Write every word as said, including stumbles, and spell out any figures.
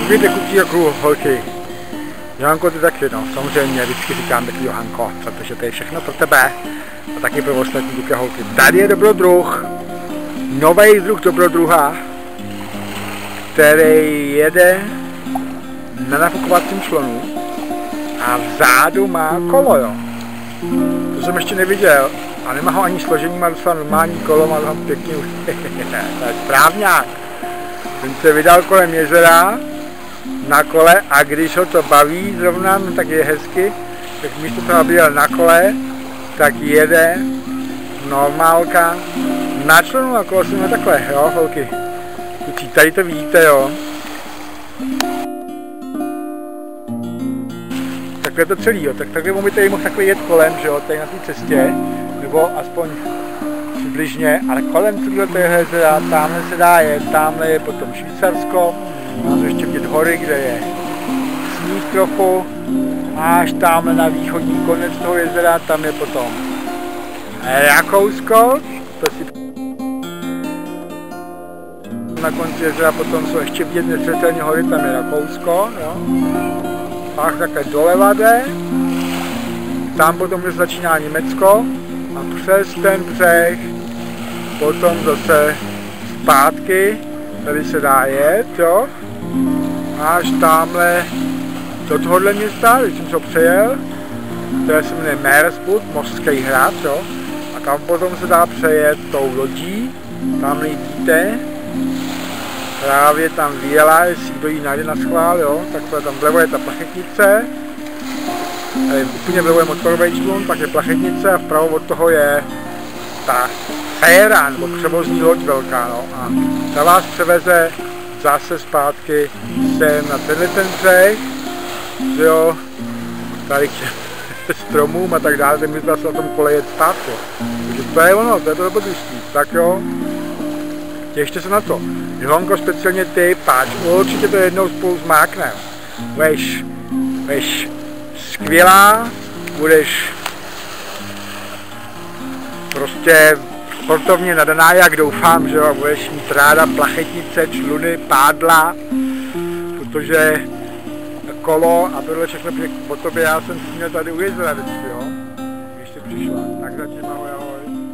Vidíte, kucí okruh, holky. Johanko, ty taky, no, samozřejmě, vždycky říkám taky Johanko, protože to je všechno pro tebe a taky pro ostatní díky holky. Tady je dobrodruh, nový druh dobrodruha, který jede na nafukovacím člunu a vzadu má kolo, jo. To jsem ještě neviděl a nemá ho ani složení, má docela normální kolo, má tam pěkně, to je správňák. Ten se vydal kolem jezera na kole a když ho to baví zrovna, no, tak je hezky, tak místo toho, aby jel na kole, tak jede normálka na člunu a kolo se má takhle, jo, holky. Tady to vidíte, jo. Takhle to celý, jo, tak takhle by tady mohl takhle jet kolem, že jo, tady na té cestě, nebo aspoň přibližně, ale kolem tohoto jezera, tamhle se dá jet, tamhle je potom Švýcarsko, mám ještě vidět hory, kde je sníh trochu, až tamhle na východní konec toho jezera, tam je potom Rakousko, to si na konci jezera potom jsou ještě vidět nesvětelné hory, tam je Rakousko, jo. Pak takhle doleva jde, tam potom už začíná Německo a přes ten břeh potom zase zpátky, tady se dá jet, jo, až tamhle do tohohle města, když jsem to přejel, které se jmenuje Meeresbucht, mořský hrad, jo, a tam potom se dá přejet tou lodí, tam vidíte, právě tam vyjela, jestli kdo ji najde na schvál, jo, takhle tam vlevo je ta plachetnice, tady úplně vlevo je motorový člun, pak je plachetnice a vpravo od toho je ta féra, nebo převozní loď velká, no, a ta vás převeze zase zpátky sem na tenhle ten břeh, jo, tady k stromům a tak dále, ten můžete zase na tom kole jet zpátky, takže to je ono, to je to dobrodružství, tak jo, těšte se na to. Johanko, speciálně ty, páč, určitě to jednou spolu zmákneme. Budeš, budeš skvělá, budeš prostě sportovně nadaná, jak doufám, že jo, budeš mít ráda plachetnice, čluny, pádla, protože kolo a tohle všechno po tobě já jsem si měl tady u jezera vždycky, jo, když jsi přišla, tak zatím ahoj, ahoj.